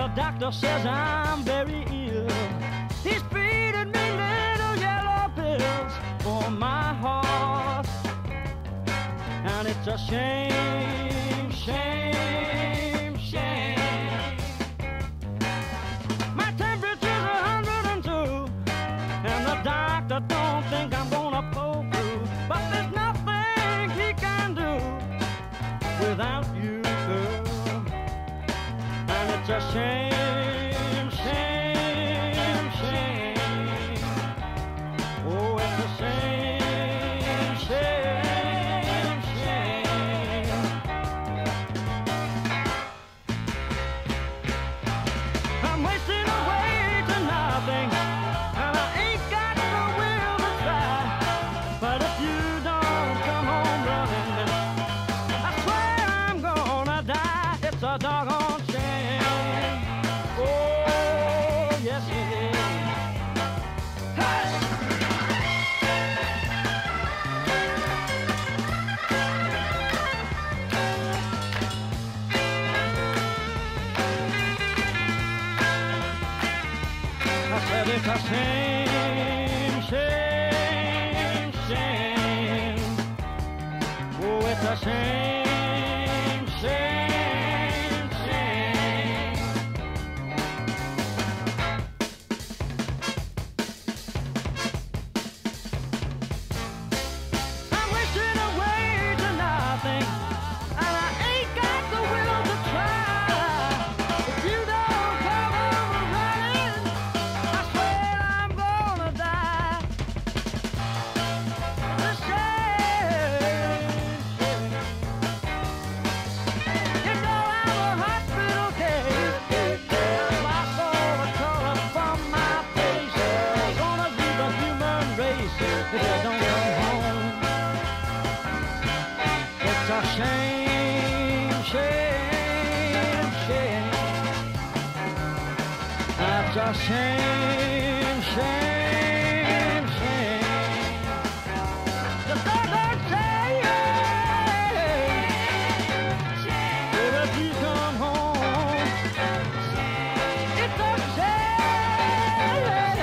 the doctor says I'm very ill. He's feeding me little yellow pills for my heart. And it's a shame, shame, shame. My temperature's 102, and the doctor don't think I'm gonna pull through. But there's nothing he can do without you, girl. And it's a shame, shame, shame. Oh, it's a shame, shame, shame. I'm wasting away to nothing, and I ain't got the will to try. But if you don't come home running, I swear I'm gonna die. It's a doggone shame. Oh, yes it is. Hey! I said it's a shame, shame, shame. Oh, it's a shame, shame, shame. I'm wishing away to nothing, and I ain't got the will to try. If you don't come over running, I swear I'm gonna die. It's a shame, shame. You know I'm a hospital case. Lost all the color from my face. Gonna be the human race if you don't come home. It's a shame, shame, shame. That's a shame, shame, shame. The doggone shame. Baby, please come home. It's a shame.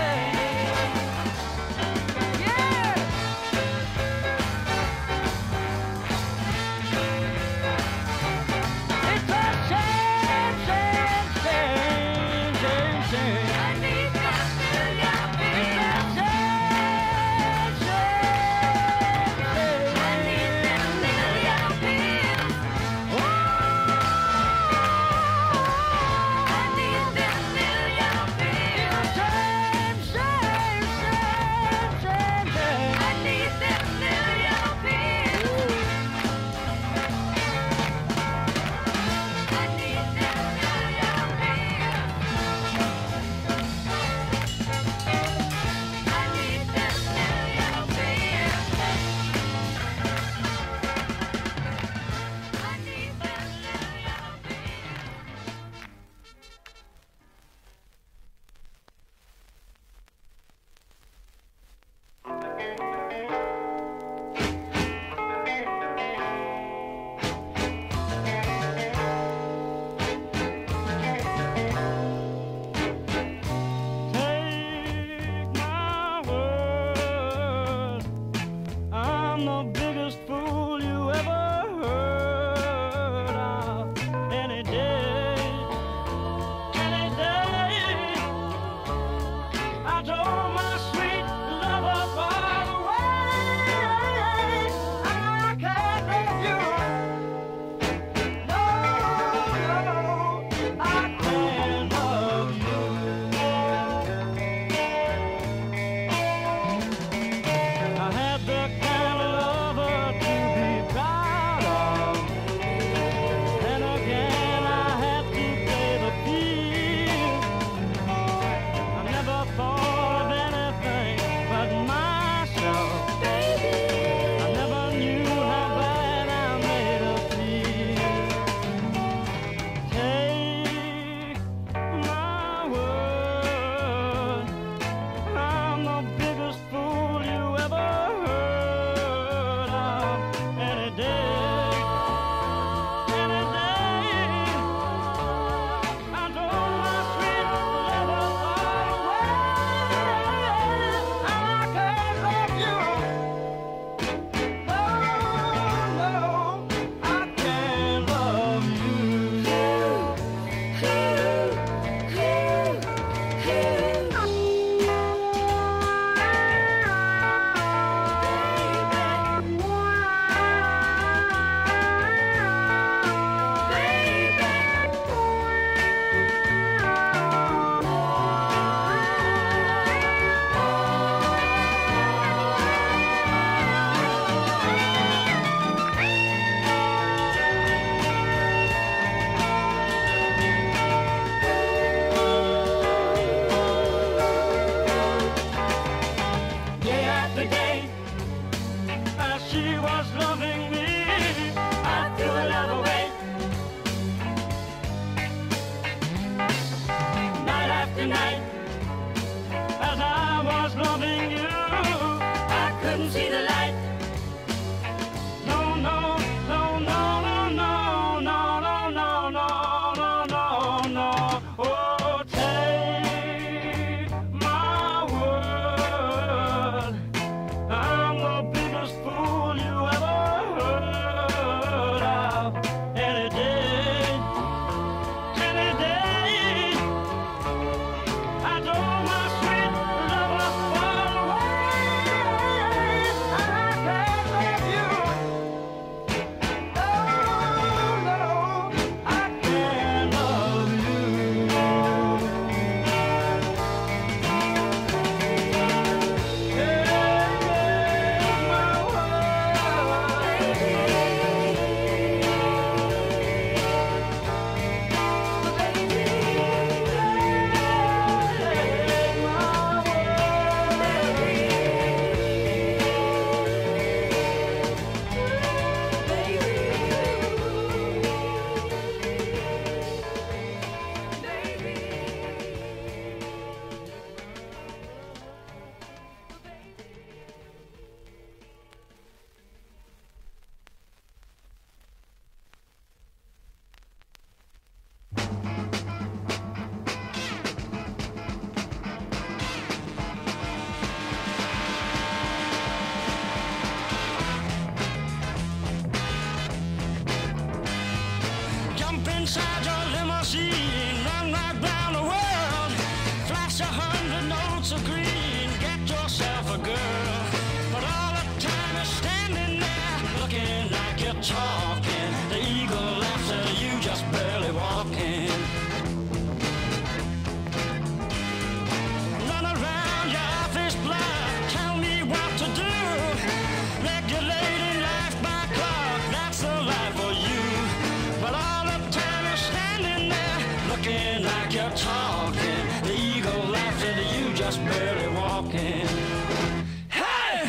Yeah. It's a shame, shame, shame, shame, shame. I need you're talking. The eagle laughs at you just barely walking. Hey!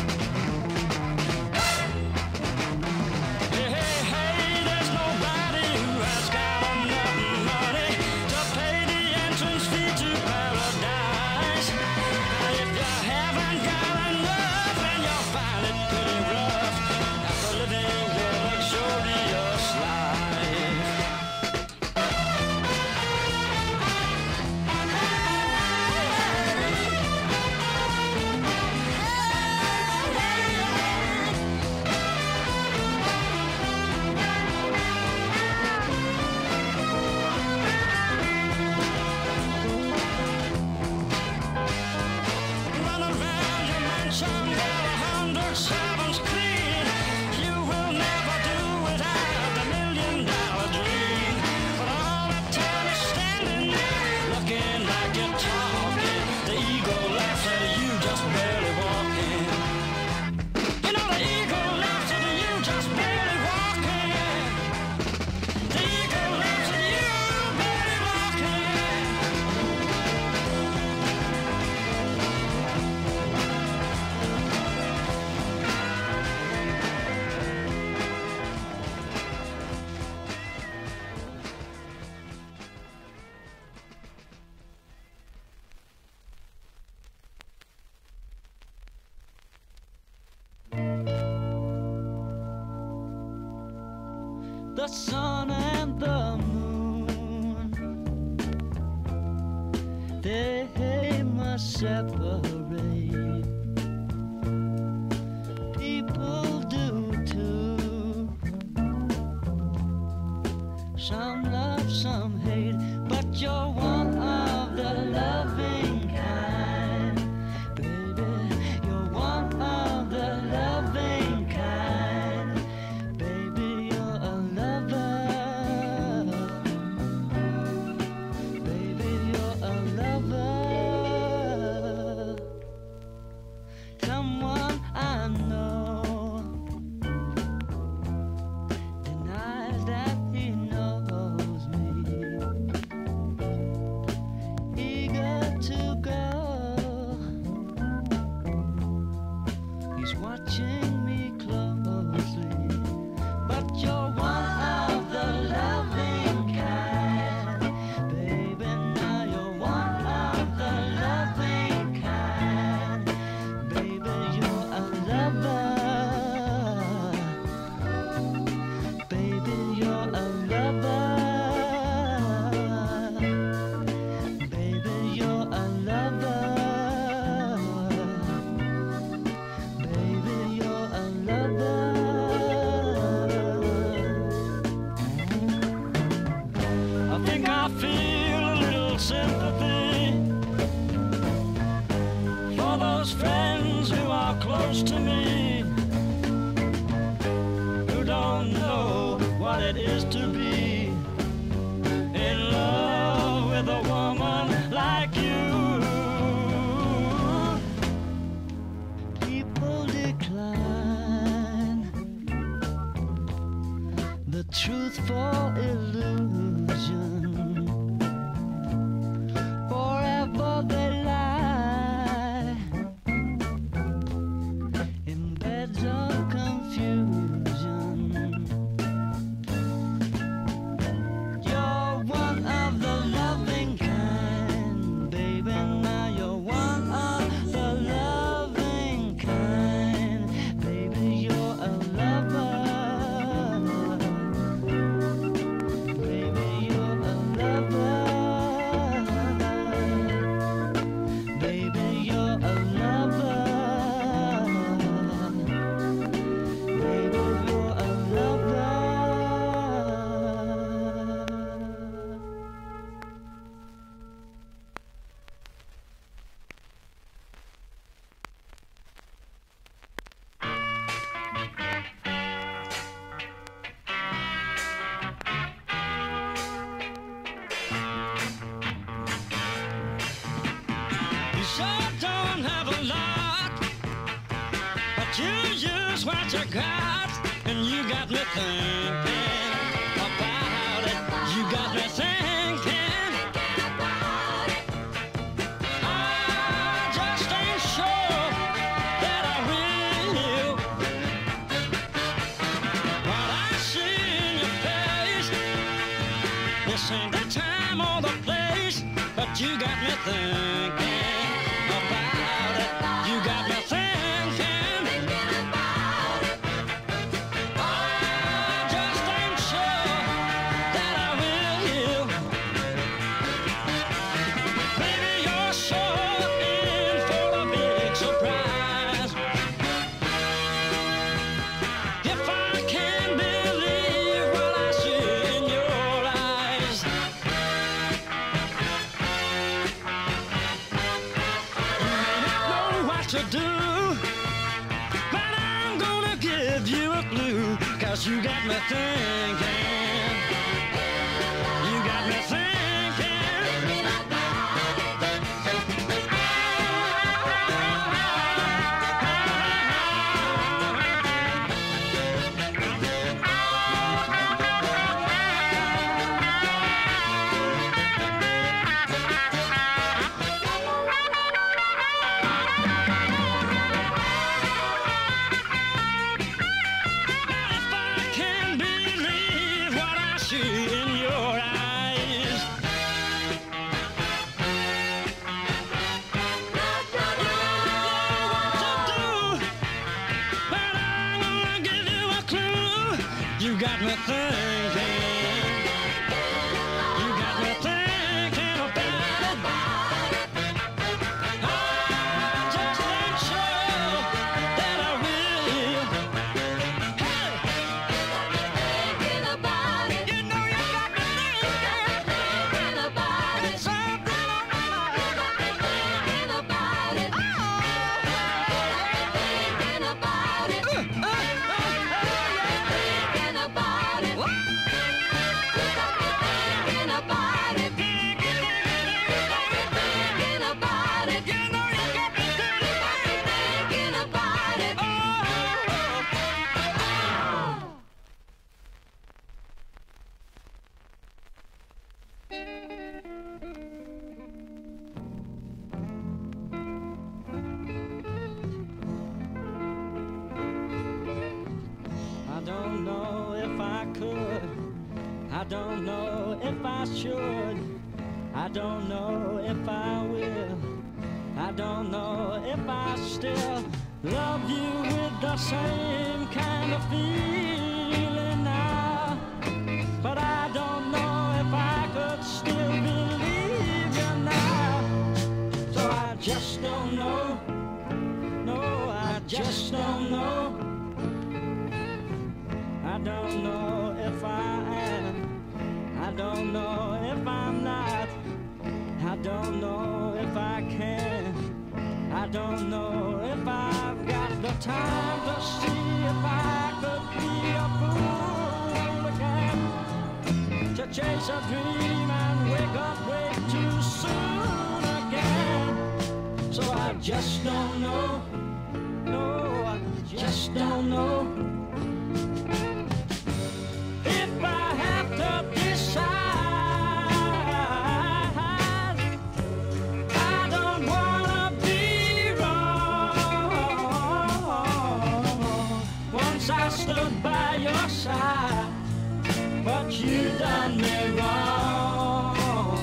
Hey, hey, hey, there's nobody who has got enough money to pay the entrance fee to paradise. And if you haven't got enough, then you'll find it pretty rough after living your luxurious life. Run around your mansion while 100 servants clean. You will never do without the $1 million dream. But all the time is standing there, looking like you're talking. The eagle laughs at you just barely walking. You know the eagle laughs at you just barely walking. The eagle laughs at you barely walking. The sun and the moon, they must separate. People do too. Some love, some hate, but you're one of the loving kind. Baby, you're one of the loving kind. Baby, you're a lover. Baby, you're a lover. Someone I know denies that he knows me. Eager to go, he's watching me closely. But you're one of the loving kind. Baby, now you're one of the loving kind. Baby, you're a lover. Baby, you're a lover. Baby, you're a lover. Baby, you're a lover. I think I feel a little sympathy for those friends who are close to me, who don't know what it is to be in love with a woman like you. People decline the truth for illusion. Forever they lie in beds of confusion. You're one of the loving kind, baby. Now you're one of the loving kind, baby. You're a lover. Baby, you're a lover. Baby, you're a lover. Baby, you're a lover. You sure don't have a lot, but you use what you got, and you got me thinking about it. You got me thinking thinking about it. You got me thinking about it. I just ain't sure that I will. Baby, you're sure in for a big surprise. If I can believe what I see in your eyes. You may not know what to do, but I'm gonna give you a clue. 'Cause you got me thinking. You got me thinking. If I can believe what I see in your eyes. But I'm gonna give you a clue. You got me thinking. You got me thinking about it. I just ain't sure that I will. Hey! Thinking about it. You know you got me Thinking about thinking it. something on my mind. Thinking about it. Thinking about it. Thinking about it. Thinking about it. Thinking about it. You know you got me Thinking about it. I don't know if I could. I don't know if I should. I don't know if I will. I don't know if I still love you with the same kind of feeling now. But I don't know if I could still believe you now. So I just don't know. No, I just don't know. I don't know if I am. I don't know if I'm not. I don't know if I can. I don't know if I've got the time to see if I could be a fool again. To chase a dream and wake up way too soon again. So I just don't know. No, I just don't know. If I have to decide, I don't wanna be wrong. Once I stood by your side, but you done me wrong.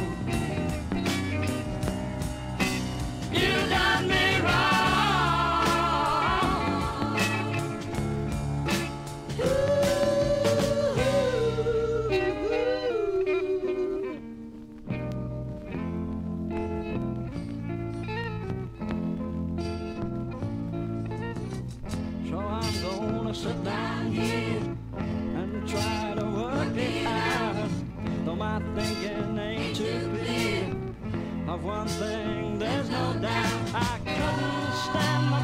You done me wrong. So I'm gonna sit down here and try to work it out. Though my thinking ain't too clear, of one thing there's no doubt. I couldn't stand